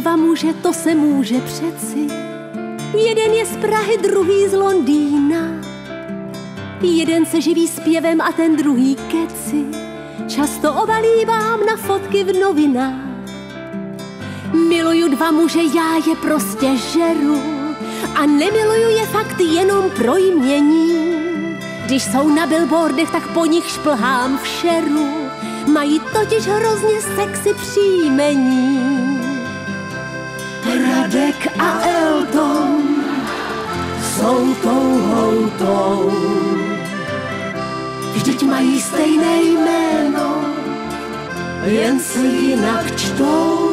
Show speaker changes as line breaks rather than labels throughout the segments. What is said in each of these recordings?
dva muže, to se může přeci. Jeden je z Prahy, druhý z Londýna. Jeden se živí zpěvem a ten druhý keci. Často obalívám na fotky v novinách. Miluju dva muže, já je prostě žeru. A nemiluju je fakt jenom pro jmění. Když jsou na billboardech, tak po nich šplhám v šeru. Mají totiž hrozně sexy příjmení. Radek a Elton jsou tou houtou. Vždyť mají stejné jméno, jen se jinak čtou.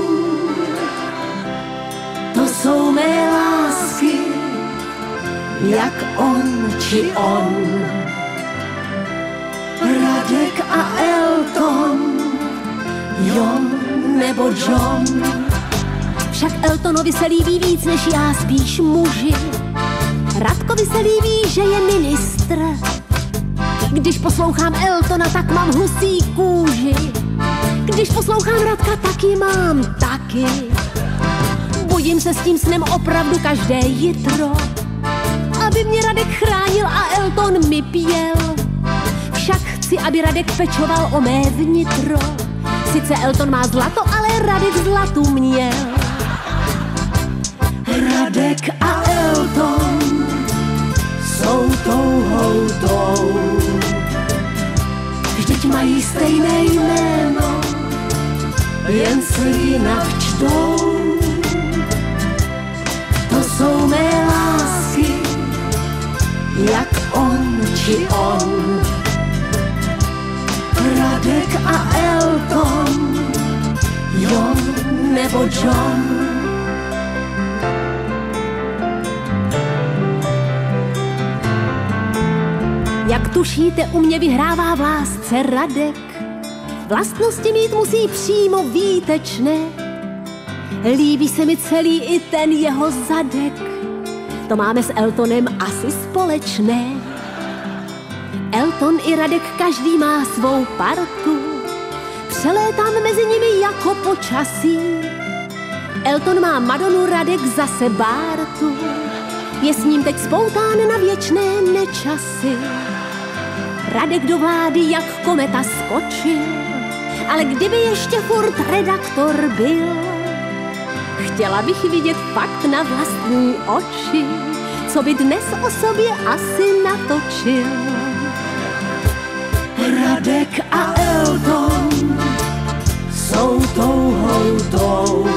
To jsou mé lásky, jak on či on. Radek a Elton, Jon nebo John. Však Eltonovi se líbí víc než já, spíš muži. Radkovi se líbí, že je ministr. Když poslouchám Eltona, tak mám husí kůži. Když poslouchám Radka, taky mám taky. Budím se s tím snem opravdu každé jitro, aby mě Radek chránil a Elton mi pěl. Však chci, aby Radek pečoval o mé vnitro. Sice Elton má zlato, ale Radek zlatu měl. Radek a Elton jsou tou houtou. Vždyť mají stejné jméno, jen se jinak čtou. To jsou mé lásky, jak on či on. Radek a Elton, Jon nebo John. Jak tušíte, u mě vyhrává v lásce Radek. Vlastnosti mít musí přímo výtečné. Líbí se mi celý i ten jeho zadek. To máme s Eltonem asi společné. Elton i Radek, každý má svou partu. Přelétám mezi nimi jako počasí. Elton má Madonu, Radek zase Bártu. Je s ním teď spoután na věčné nečasy. Radek do vlády jak kometa skočil, ale kdyby ještě furt redaktor byl, chtěla bych vidět fakt na vlastní oči, co by dnes o sobě asi natočil. Radek a Elton jsou tou houtou.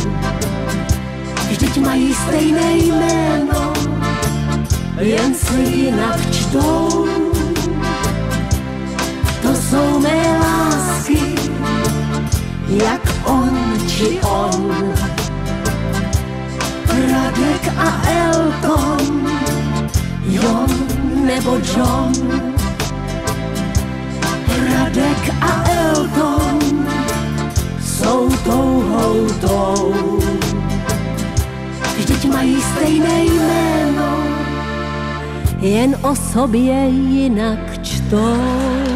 Vždyť mají stejné jméno, jen se jinak čtou. To jsou mé lásky, jak on či on. Radek a Elton, Jon nebo John. Radek a Elton jsou tou houtou. Vždyť mají stejné jméno, jen o sobě jinak čtou.